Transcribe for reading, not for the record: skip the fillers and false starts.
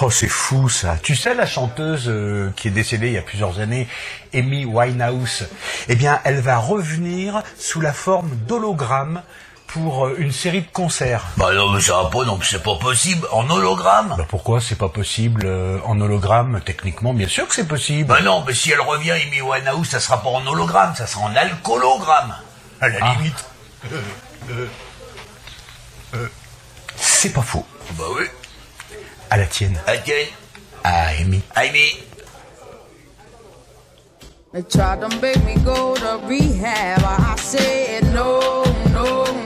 Oh, c'est fou ça. Tu sais, la chanteuse qui est décédée il y a plusieurs années, Amy Winehouse, eh bien, elle va revenir sous la forme d'hologramme pour une série de concerts. Bah non, mais ça va pas, non, c'est pas possible. En hologramme? Bah pourquoi c'est pas possible en hologramme? Techniquement, bien sûr que c'est possible. Bah non, mais si elle revient, Amy Winehouse, ça sera pas en hologramme, ça sera en alcoologramme. À la limite. C'est pas faux. Bah oui. À la tienne. À tienne. À Amy. Amy. They tried to make me go to rehab. I said no, no,